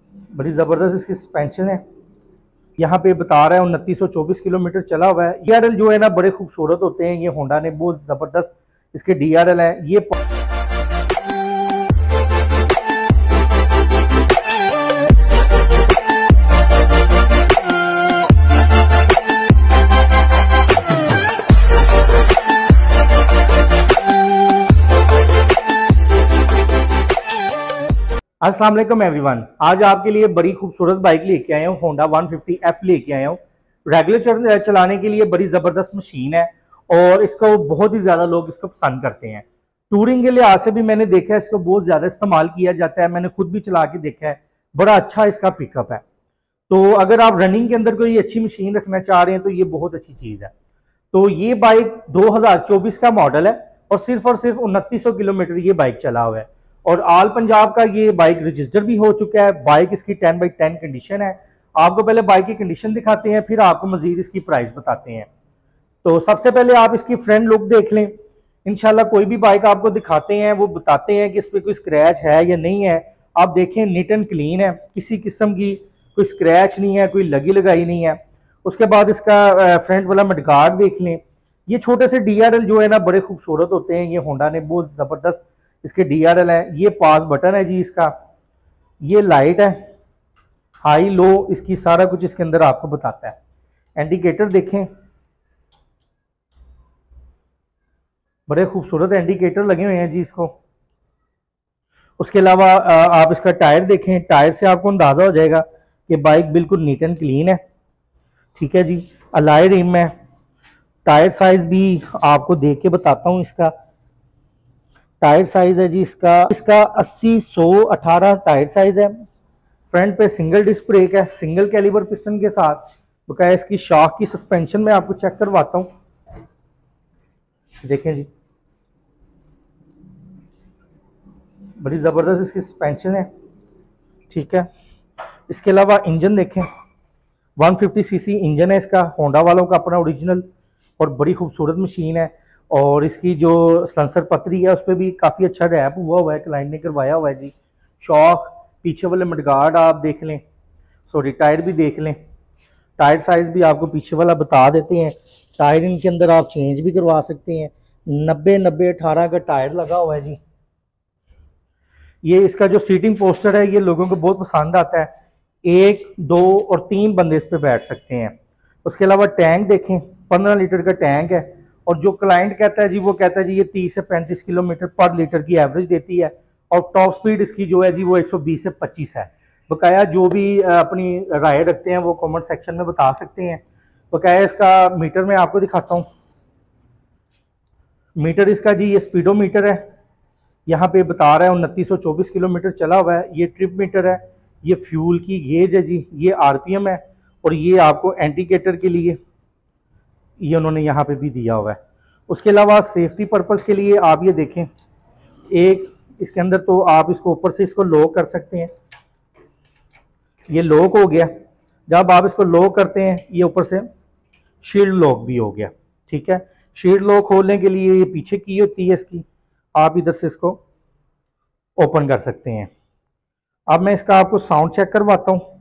बड़ी ज़बरदस्त इसकी सस्पेंशन है। यहाँ पे बता रहा है 2924 किलोमीटर चला हुआ है। DRL जो है ना बड़े खूबसूरत होते हैं, ये होंडा ने बहुत ज़बरदस्त इसके DRL है। ये अस्सलाम वालेकुम एवरीवन, आज आपके लिए बड़ी खूबसूरत बाइक लेके आया हूँ, होंडा 150F लेके आया हूँ। रेगुलर चलाने के लिए बड़ी ज़बरदस्त मशीन है और इसको बहुत ही ज़्यादा लोग इसको पसंद करते हैं। टूरिंग के लिहाज से भी मैंने देखा है इसको बहुत ज़्यादा इस्तेमाल किया जाता है, मैंने खुद भी चला के देखा है, बड़ा अच्छा इसका पिकअप है। तो अगर आप रनिंग के अंदर कोई अच्छी मशीन रखना चाह रहे हैं तो ये बहुत अच्छी चीज़ है। तो ये बाइक 2024 का मॉडल है और सिर्फ 2900 किलोमीटर ये बाइक चला हुआ है और ऑल पंजाब का ये बाइक रजिस्टर भी हो चुका है। बाइक इसकी 10/10 कंडीशन है। आपको पहले बाइक की कंडीशन दिखाते हैं, फिर आपको मजीद इसकी प्राइस बताते हैं। तो सबसे पहले आप इसकी फ्रंट लुक देख लें। इंशाल्लाह कोई भी बाइक आपको दिखाते हैं वो बताते हैं कि इस पर कोई स्क्रैच है या नहीं है। आप देखें नीट एंड क्लीन है, किसी किस्म की कोई स्क्रैच नहीं है, कोई लगी लगाई नहीं है। उसके बाद इसका फ्रंट वाला मडगार्ड देख लें। ये छोटे से DRL जो है ना बड़े खूबसूरत होते हैं, ये होंडा ने बहुत ज़बरदस्त इसके DRL है। ये पास बटन है जी इसका, ये लाइट है, हाई लो इसकी सारा कुछ इसके अंदर आपको बताता है। इंडिकेटर देखें, बड़े खूबसूरत इंडिकेटर लगे हुए हैं जी इसको। उसके अलावा आप इसका टायर देखें, टायर से आपको अंदाजा हो जाएगा कि बाइक बिल्कुल नीट एंड क्लीन है। ठीक है जी, अलॉय रिम है। टायर साइज भी आपको देख के बताता हूँ। इसका टायर साइज है जी इसका 80/100/18 टायर साइज है। फ्रंट पे सिंगल डिस्क ब्रेक है, सिंगल कैलिबर पिस्टन के साथ। बकाया इसकी शॉक की सस्पेंशन में आपको चेक करवाता हूँ। देखें जी, बड़ी ज़बरदस्त इसकी सस्पेंशन है। ठीक है, इसके अलावा इंजन देखें, 150cc इंजन है इसका, होंडा वालों का अपना ओरिजिनल, और बड़ी खूबसूरत मशीन है। और इसकी जो सेंसर पतरी है उस पर भी काफ़ी अच्छा रैप हुआ है, क्लाइंट ने करवाया हुआ है जी। शॉक, पीछे वाले मडगार्ड आप देख लें, सॉरी टायर भी देख लें। टायर साइज भी आपको पीछे वाला बता देते हैं। टायर इनके अंदर आप चेंज भी करवा सकते हैं। 90/90/18 का टायर लगा हुआ है जी। ये इसका जो सीटिंग पोस्टर है ये लोगों को बहुत पसंद आता है। 1, 2 और 3 बंदे इस पे बैठ सकते हैं। उसके अलावा टैंक देखें, 15 लीटर का टैंक है। और जो क्लाइंट कहता है जी, वो कहता है जी ये 30 से 35 किलोमीटर पर लीटर की एवरेज देती है और टॉप स्पीड इसकी जो है जी वो 120 से 25 है। बकाया जो भी अपनी राय रखते हैं वो कमेंट सेक्शन में बता सकते हैं। बकाया इसका मीटर में आपको दिखाता हूँ। मीटर इसका जी ये स्पीडोमीटर है, यहाँ पे बता रहा है 2924 किलोमीटर चला हुआ है। ये ट्रिप मीटर है, ये फ्यूल की गेज है जी, ये RPM है और ये आपको इंडिकेटर के लिए ये उन्होंने यहाँ पे भी दिया हुआ है। उसके अलावा सेफ्टी पर्पस के लिए आप ये देखें, एक इसके अंदर तो आप इसको ऊपर से इसको लॉक कर सकते हैं। ये लॉक हो गया। जब आप इसको लॉक करते हैं ये ऊपर से शील्ड लॉक भी हो गया। ठीक है, शील्ड लॉक खोलने के लिए ये पीछे की होती है इसकी, आप इधर से इसको ओपन कर सकते हैं। अब मैं इसका आपको साउंड चेक करवाता हूँ।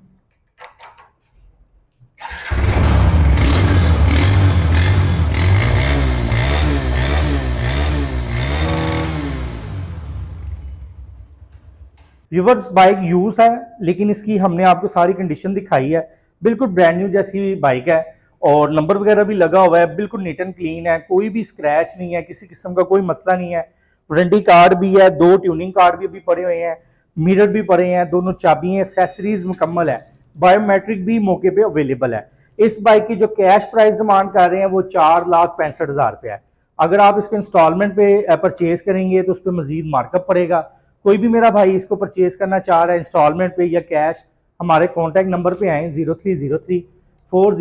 रिवर्स बाइक यूज है लेकिन इसकी हमने आपको सारी कंडीशन दिखाई है। बिल्कुल ब्रांड न्यू जैसी बाइक है और नंबर वगैरह भी लगा हुआ है, बिल्कुल नीट एंड क्लीन है, कोई भी स्क्रैच नहीं है, किसी किस्म का कोई मसला नहीं है। वारंटी कार्ड भी है, 2 ट्यूनिंग कार्ड भी अभी पड़े हुए हैं, मिरर भी पड़े हैं, दोनों चाबियां, एक्सेसरीज मुकम्मल है, बायोमेट्रिक भी मौके पे अवेलेबल है। इस बाइक की जो कैश प्राइस डिमांड कर रहे हैं वो 4,65,000 रुपये है। अगर आप इसको इंस्टॉलमेंट पे परचेज करेंगे तो उस पर मजीद मार्कअप पड़ेगा। कोई भी मेरा भाई इसको परचेज करना चाह रहा है इंस्टॉलमेंट पे या कैश, हमारे कॉन्टैक्ट नंबर पे आए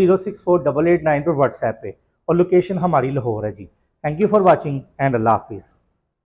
030340648889 पर व्हाट्सएप पे, और लोकेशन हमारी लाहौर है जी। Thank you for watching and अल्लाह हाफिज़।